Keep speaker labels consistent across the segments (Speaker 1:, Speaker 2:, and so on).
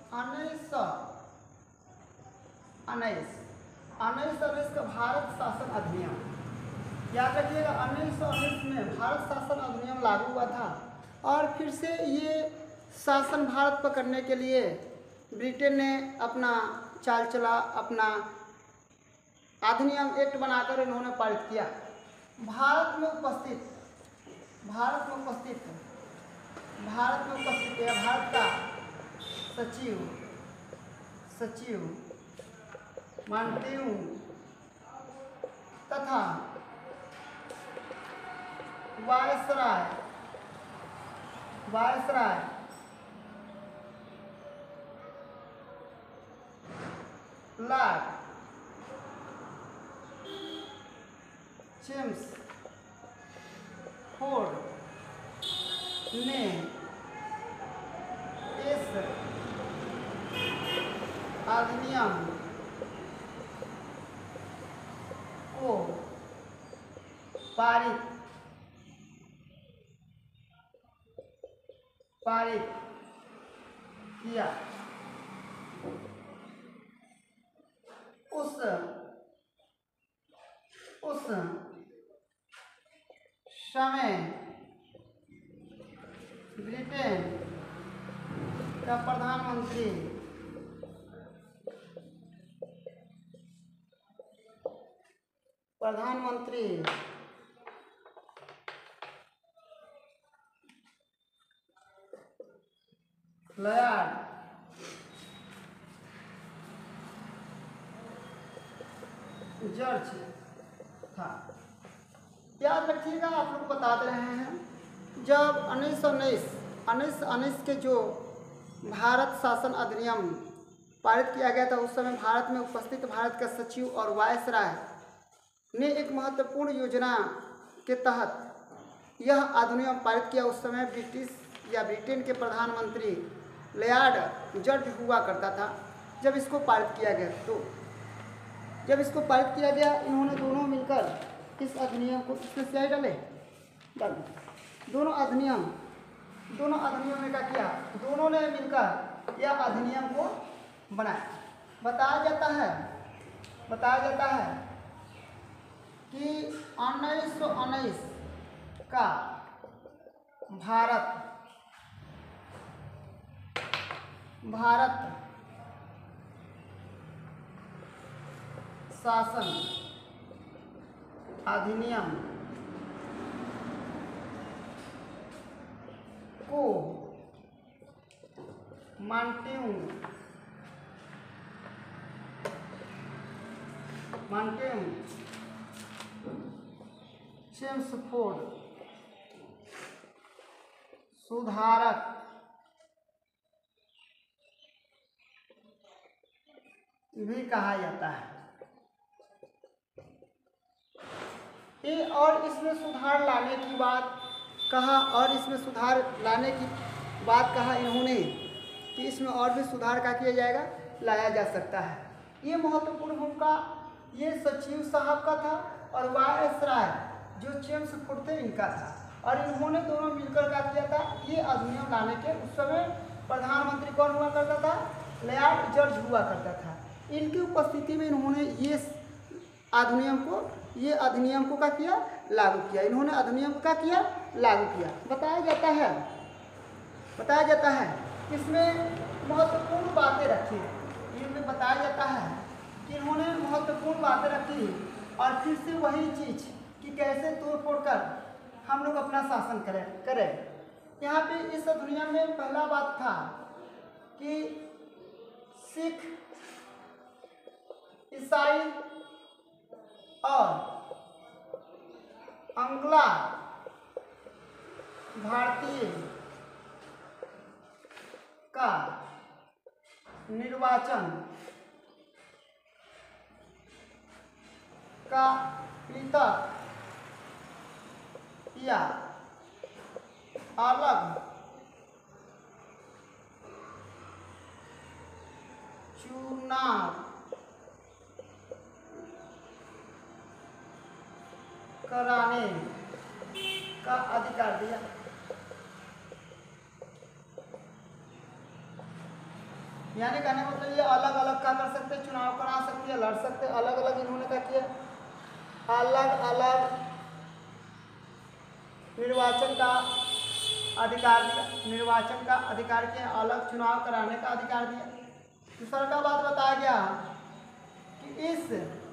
Speaker 1: 1919 का भारत शासन अधिनियम, याद रखिएगा 1919 में भारत शासन अधिनियम लागू हुआ था और फिर से ये शासन भारत पर करने के लिए ब्रिटेन ने अपना चाल चला, अपना अधिनियम एक्ट बनाकर इन्होंने पारित किया। भारत में उपस्थित या भारत का सचिव मांटेग्यू तथा वायसराय लॉर्ड चेम्सफोर्ड ने इस अधिनियम को पारित किया। उस समय ब्रिटेन का प्रधानमंत्री लॉर्ड जॉर्ज था। याद रखिएगा, आप लोग बता रहे हैं जब 1919 के जो भारत शासन अधिनियम पारित किया गया था, उस समय भारत में उपस्थित भारत का सचिव और वायसराय ने एक महत्वपूर्ण योजना के तहत यह अधिनियम पारित किया। उस समय ब्रिटेन के प्रधानमंत्री लॉर्ड जॉर्ज हुआ करता था। जब इसको पारित किया गया, इन्होंने दोनों मिलकर इस अधिनियम को, इसमें स्याही डाले, दोनों अधिनियम ने क्या किया, दोनों ने मिलकर यह अधिनियम को बनाया। बताया जाता है कि 1919 का भारत शासन अधिनियम को मांटेग्यू चेम्सफोर्ड सुधारक भी कहा जाता है। और इसमें सुधार लाने की बात कहा इन्होंने कि इसमें और भी सुधार का किया जाएगा, लाया जा सकता है। ये महत्वपूर्ण भूमिका ये सचिव साहब का था और वायसराय जो चेम्सफोर्ड थे इनका था, और इन्होंने दोनों मिलकर क्या किया था, ये अधिनियम लाने के। उस समय प्रधानमंत्री कौन हुआ करता था, लॉर्ड जॉर्ज हुआ करता था। इनकी उपस्थिति में इन्होंने ये अधिनियम को क्या किया, लागू किया। इन्होंने अधिनियम को क्या किया, लागू किया। बताया जाता है इसमें महत्वपूर्ण बातें रखी। इनमें बताया जाता है कि इन्होंने महत्वपूर्ण बातें रखी और फिर से वही चीज़ कि कैसे तोड़ फोड़ कर हम लोग अपना शासन करें। यहाँ पे इस अधिनियम में पहला बात था कि सिख, ईसाई और अंग्ला भारतीय का निर्वाचन का पृथक या अलग चुनाव कराने का अधिकार दिया। यानी कहने का मतलब ये अलग अलग क्या कर सकते, चुनाव करा सकते हैं, लड़ सकते, अलग अलग इन्होंने क्या किया, अलग अलग निर्वाचन का अधिकार दिया, निर्वाचन का अधिकार किया, अलग चुनाव कराने का अधिकार दिया। दूसरा का बात बताया गया कि इस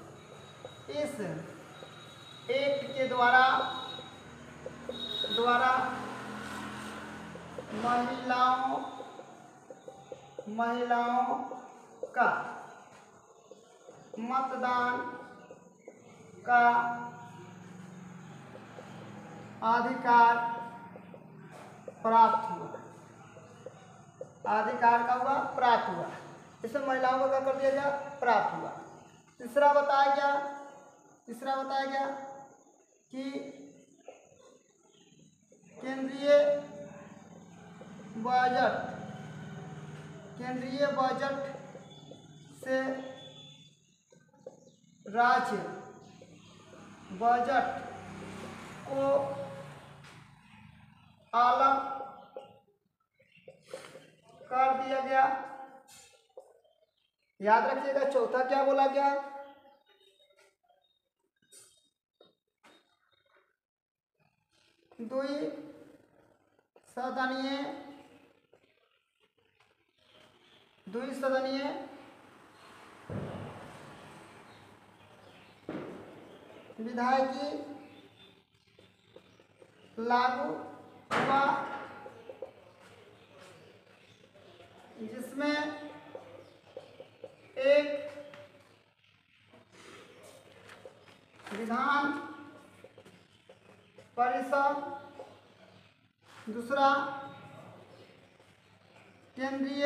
Speaker 1: एक्ट के द्वारा महिलाओं का मतदान का अधिकार प्राप्त हुआ, अधिकार का हुआ प्राप्त हुआ, इसमें महिलाओं को क्या कर दिया गया, प्राप्त हुआ। तीसरा बताया गया कि केंद्रीय बजट से राज्य बजट को अलग कर दिया गया। याद रखिएगा, चौथा क्या बोला गया, द्विसदनीय विधायिकी लागू हुआ, जिसमें एक विधान परिषद, दूसरा केंद्रीय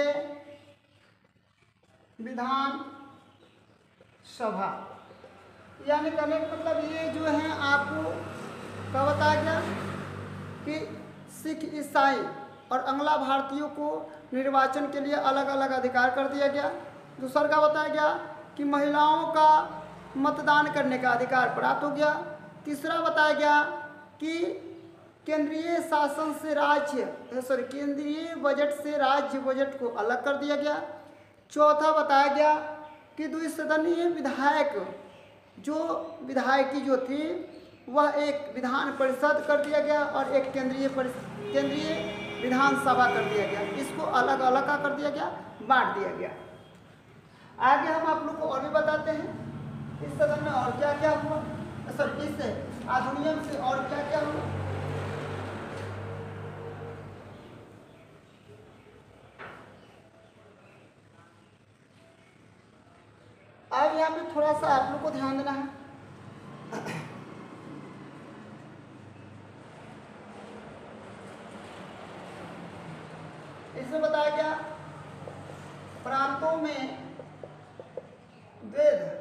Speaker 1: विधान सभा। यानी कहने का मतलब ये जो है आपको क्या बताया गया कि सिख, ईसाई और अंगला भारतीयों को निर्वाचन के लिए अलग अलग अधिकार कर दिया गया। दूसरा का बताया गया कि महिलाओं का मतदान करने का अधिकार प्राप्त हो गया। तीसरा बताया गया कि केंद्रीय बजट से राज्य बजट को अलग कर दिया गया। चौथा बताया गया कि द्विसदनीय विधायिकी जो थी वह एक विधान परिषद कर दिया गया और एक केंद्रीय विधानसभा कर दिया गया। इसको अलग अलग का कर दिया गया, बांट दिया गया। आगे हम आप लोग को और भी बताते हैं इस सदन में और क्या क्या हुआ, इस अधिनियम से और क्या क्या हुआ। अब यहाँ पे थोड़ा सा आप लोग को ध्यान देना है। इसमें बताया गया प्रांतों में द्वैध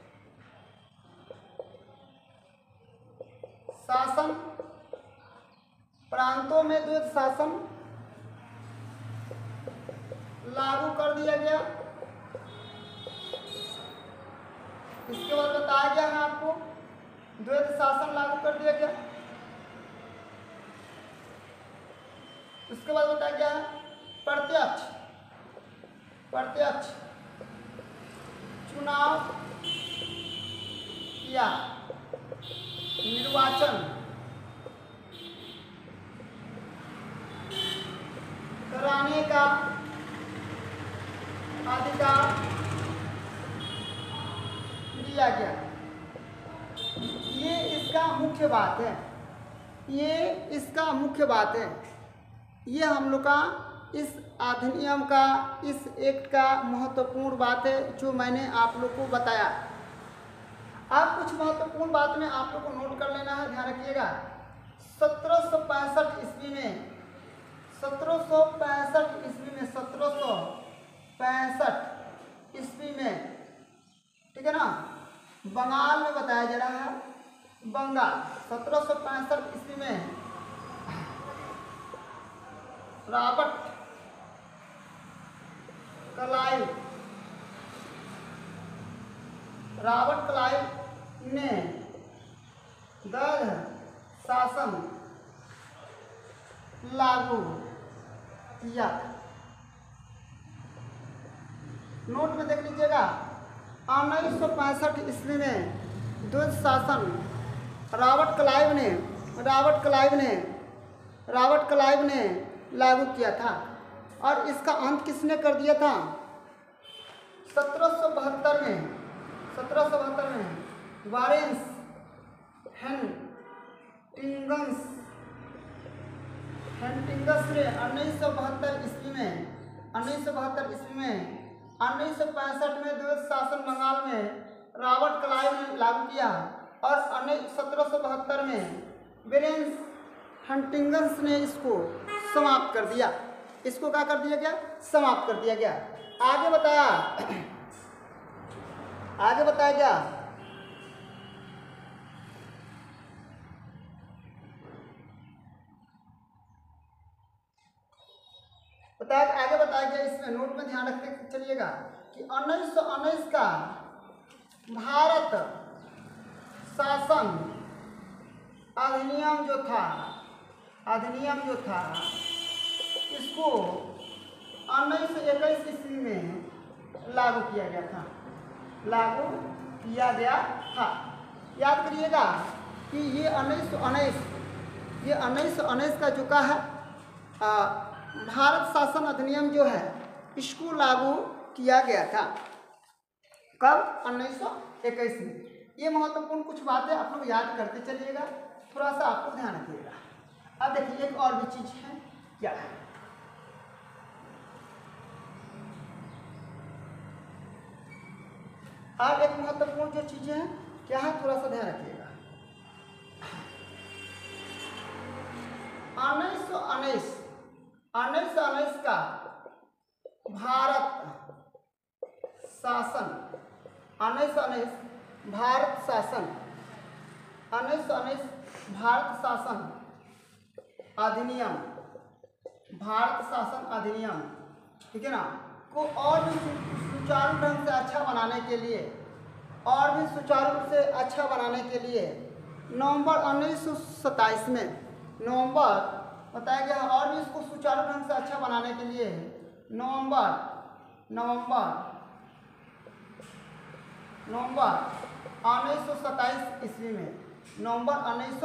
Speaker 1: शासन लागू कर दिया गया। इसके बाद बताया गया है आपको द्वैध शासन लागू कर दिया गया। उसके बाद बताया गया है प्रत्यक्ष चुनाव या निर्वाचन कराने का अधिकार दिया गया। ये इसका मुख्य बात है, ये हम लोग का इस अधिनियम का, इस एक्ट का महत्वपूर्ण बात है जो मैंने आप लोग को बताया। आप कुछ महत्वपूर्ण बात में आप लोग को नोट कर लेना है, ध्यान रखिएगा। 1765 ईस्वी में, ठीक है ना, बंगाल में बताया जा रहा है, बंगाल 1765 ईस्वी में रॉबर्ट क्लाइव ने द्वैध शासन लागू किया। नोट में देख लीजिएगा, 1965 ईस्वी में द्वैध शासन रॉबर्ट क्लाइव ने लागू किया था। और इसका अंत किसने कर दिया था? 1772 में वारेंस हेंटिंगस ने 1972 ईस्वी में 1965 में द्वैध शासन बंगाल में रॉबर्ट क्लाइव ने लागू किया और 1772 में वारेंस हेंटिंगस ने इसको समाप्त कर दिया। इसको क्या कर दिया गया? समाप्त कर दिया गया। आगे बताया गया आगे बताया गया इसमें नोट में ध्यान रखते चलिएगा कि 1919 का भारत शासन अधिनियम जो था इसको 1921 ईस्वी में लागू किया गया था। याद करिएगा कि ये 1919 का जो का है भारत शासन अधिनियम जो है इसको लागू किया गया था। कब? 1921 में। ये महत्वपूर्ण कुछ बातें आप लोग याद करते चलिएगा, थोड़ा सा आपको ध्यान रखिएगा। अब देखिए एक और भी चीज है, क्या है? अब एक महत्वपूर्ण जो चीजें हैं क्या है, थोड़ा सा ध्यान रखिएगा। 1919 का भारत शासन 1919 भारत शासन अधिनियम, ठीक है ना, को और भी सुचारू ढंग से अच्छा बनाने के लिए नवंबर 1927 में बताया गया। और भी इसको सुचारू ढंग से अच्छा बनाने के लिए नवंबर 1927 ईस्वी में नवंबर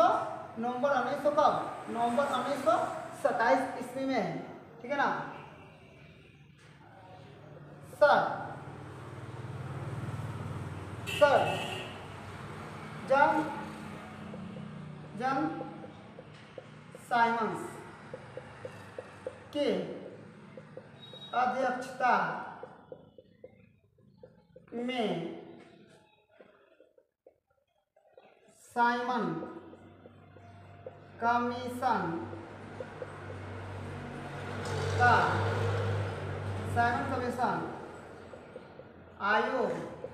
Speaker 1: 1927 ईस्वी में, ठीक है ना, सर जॉन साइमंस के अध्यक्षता में साइमन कमीशन आयोग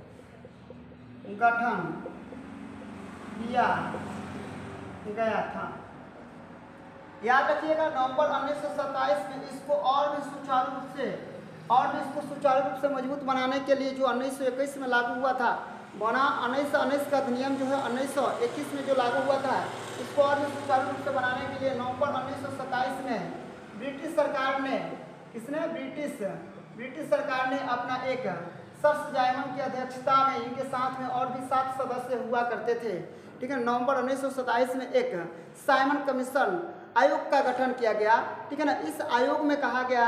Speaker 1: गठन किया गया था। याद रखिएगा, नवंबर 1927 में इसको और भी सुचारू रूप से मजबूत बनाने के लिए जो 1921 में लागू हुआ था, 1919 का अधिनियम जो है 1921 में जो लागू हुआ था, इसको और भी सुचारू रूप से बनाने के लिए नवंबर 1927 में ब्रिटिश सरकार ने अपना एक सर जायमन की अध्यक्षता में, इनके साथ में और भी 7 सदस्य हुआ करते थे, ठीक है। नवंबर 1927 में एक साइमन कमीशन आयोग का गठन किया गया, ठीक है ना। इस आयोग में कहा गया,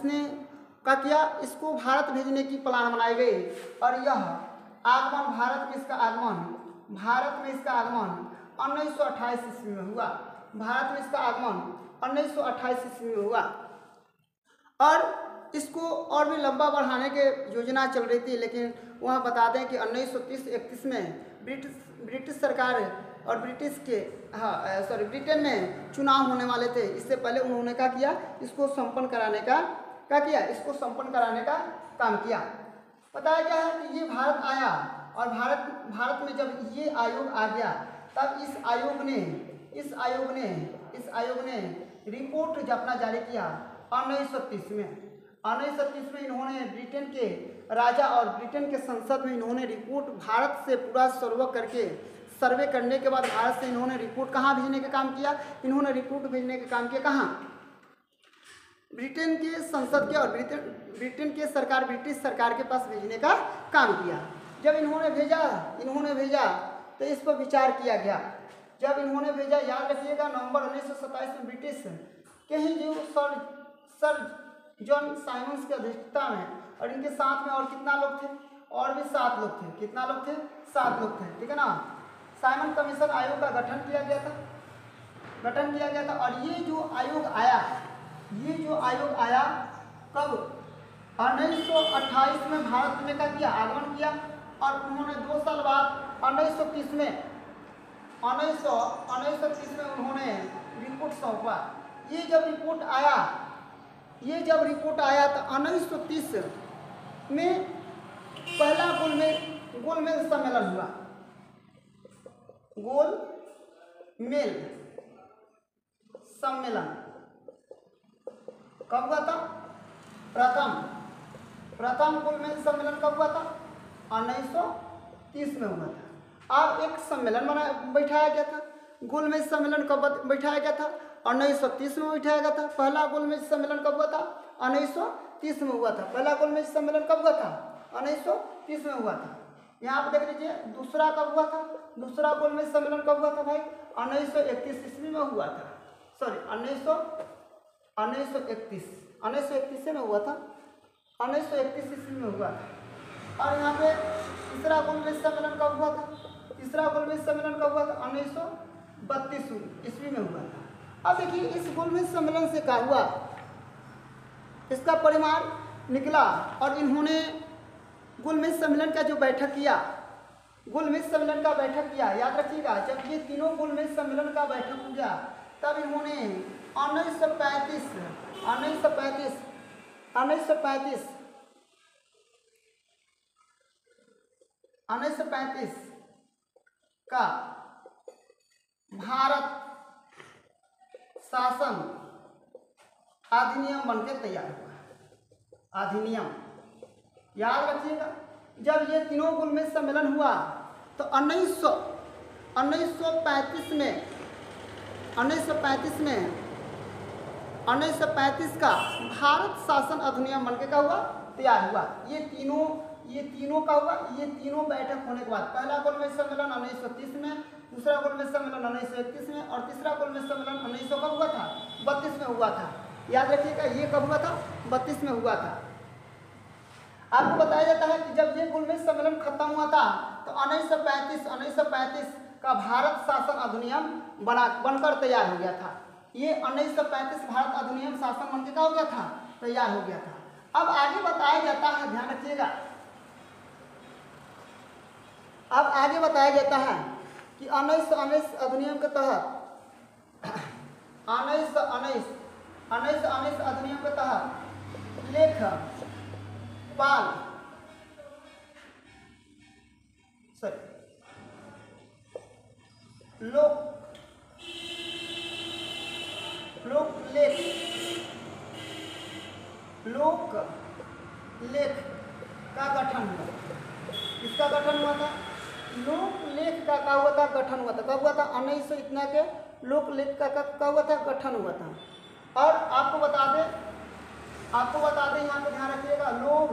Speaker 1: इसको भारत भेजने की प्लान बनाई गई और यह भारत में इसका आगमन 1928 ईस्वी में हुआ। और इसको और भी लंबा बढ़ाने के योजना चल रही थी, लेकिन वहाँ बता दें कि 1930-31 में ब्रिटिश सरकार और ब्रिटेन में चुनाव होने वाले थे। इससे पहले उन्होंने क्या किया, इसको संपन्न कराने का काम किया। बताया गया है कि ये भारत आया और भारत में जब ये आयोग आ गया, तब इस आयोग ने रिपोर्ट अपना जारी किया 1930 में। 1930 में इन्होंने ब्रिटेन के राजा और ब्रिटेन के संसद में इन्होंने रिपोर्ट भारत से पूरा सर्वे करने के बाद भारत से इन्होंने रिपोर्ट कहाँ भेजने का काम किया? इन्होंने रिपोर्ट भेजने का काम किया कहाँ? ब्रिटेन के संसद के और ब्रिटेन के सरकार ब्रिटिश सरकार के पास भेजने का काम किया। जब इन्होंने भेजा तो इस पर विचार किया गया। जब इन्होंने भेजा, याद रखिएगा, नवंबर 1927 में ब्रिटिश के ही जो सर जॉन साइमंस की अध्यक्षता में, और इनके साथ में और कितना लोग थे, और भी 7 लोग थे। कितना लोग थे? 7 लोग थे, ठीक है ना। साइमन कमीशन आयोग का गठन किया गया था और ये जो आयोग आया कब? 1928 में भारत में का किया, आगमन किया, और उन्होंने 2 साल बाद 1930 में उन्होंने रिपोर्ट सौंपा। ये जब रिपोर्ट आया तो 1930 में पहला गोलमेज सम्मेलन हुआ। गोलमेज सम्मेलन कब हुआ था? प्रथम गोलमेज सम्मेलन कब हुआ था? 1930 में हुआ था। अब एक सम्मेलन बैठाया गया था। गोलमेज सम्मेलन कब बैठाया गया था? 1930 में बैठाया गया था। पहला गोलमेज सम्मेलन कब हुआ था? 1930 में हुआ था। पहला गोलमेज सम्मेलन कब हुआ था? 1930 में हुआ था। यहाँ आप देख लीजिए, दूसरा कब हुआ था? दूसरा गोलमेज सम्मेलन कब हुआ था भाई? 1931 ईस्वी में हुआ था। सॉरी, 1931 में हुआ था। 1931 ईस्वी में हुआ था। और यहाँ पे तीसरा गोलमेज सम्मेलन कब हुआ था? तीसरा गोलमेज सम्मेलन कब हुआ था? 1932 ईस्वी में हुआ था। अब देखिए, इस गोलमेज सम्मेलन से क्या हुआ, इसका परिणाम निकला, और इन्होंने गोलमेज सम्मेलन का जो बैठक किया, याद रखिएगा, जब ये तीनों गोलमेज सम्मेलन का बैठक हो गया, तब इन्होंने 1935 का भारत शासन अधिनियम बनकर तैयार हुआ। अधिनियम, याद रखिएगा, जब ये तीनों गोलमेज सम्मेलन हुआ तो 1935 का भारत शासन अधिनियम बनकर क्या हुआ? तैयार हुआ। ये तीनों का हुआ। ये तीनों बैठक होने के बाद पहला गोलमेज सम्मेलन 1930 में, दूसरा गोलमेज सम्मेलन 1931 में, और तीसरा गोलमेज सम्मेलन 1900 कब हुआ था? 32 में हुआ था। याद रखिएगा, ये कब हुआ था? 32 में हुआ था। आपको बताया जाता है कि जब ये गोलमेज सम्मेलन खत्म हुआ था तो 1935 का भारत शासन अधिनियम बनकर तैयार हो गया था। ये 1935 भारत अधिनियम शासन बनकर क्या हो गया था? तैयार हो गया था। अब आगे बताया जाता है, ध्यान रखिएगा, अब आगे बताया जाता है कि 1919 अधिनियम के तहत 1919 अधिनियम के तहत लोक लेख का गठन हुआ। किसका गठन हुआ था? लोक लेख का क्या हुआ था? गठन हुआ था। कब हुआ था? 1900 इतना के लोक लेख का क्या हुआ था? गठन हुआ था। और आपको बता दें, यहाँ पे ध्यान रखिएगा, लोक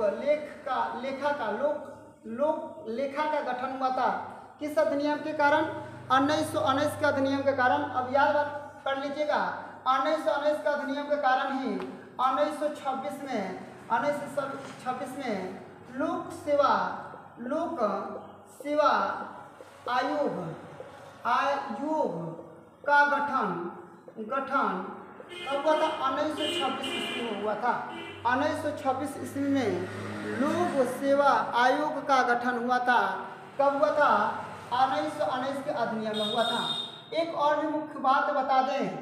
Speaker 1: लेखा का गठन हुआ था। किस अधिनियम के कारण? 1919 के अधिनियम के कारण। अब याद कर लीजिएगा, 1919 का अधिनियम के कारण ही 1926 में लोक सेवा आयोग का गठन कब हुआ था? 1926 ईस्वी में हुआ था। 1926 ईस्वी में लोक सेवा आयोग का गठन हुआ था। कब हुआ था? 1919 के अधिनियम में हुआ था। एक और भी मुख्य बात बता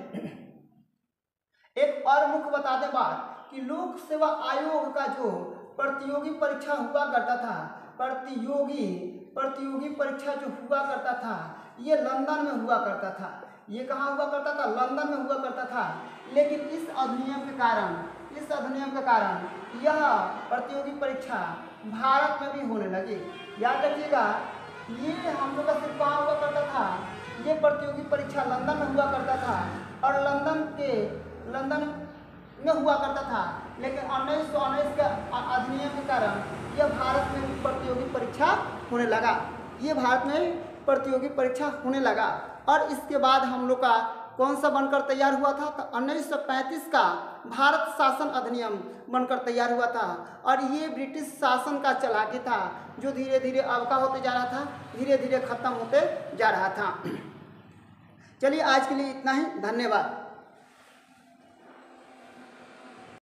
Speaker 1: दें बात कि लोक सेवा आयोग का जो प्रतियोगी परीक्षा हुआ करता था, प्रतियोगी परीक्षा जो हुआ करता था, ये लंदन में हुआ करता था। ये कहाँ हुआ करता था? लंदन में हुआ करता था। लेकिन इस अधिनियम के कारण यह प्रतियोगी परीक्षा भारत में भी होने लगी। याद रखिएगा, ये हम लोग का सिर्फ कहाँ हुआ करता था? ये प्रतियोगी परीक्षा लंदन में हुआ करता था। और में हुआ करता था, लेकिन 1919 के अधिनियम के कारण यह भारत में भी प्रतियोगी परीक्षा होने लगा। ये भारत में प्रतियोगी परीक्षा होने लगा। और इसके बाद हम लोग का कौन सा बनकर तैयार हुआ था? तो 1935 का भारत शासन अधिनियम बनकर तैयार हुआ था। और ये ब्रिटिश शासन का चलाकी था, जो धीरे धीरे अब का होते जा रहा था, धीरे धीरे खत्म होते जा रहा था। चलिए आज के लिए इतना ही, धन्यवाद।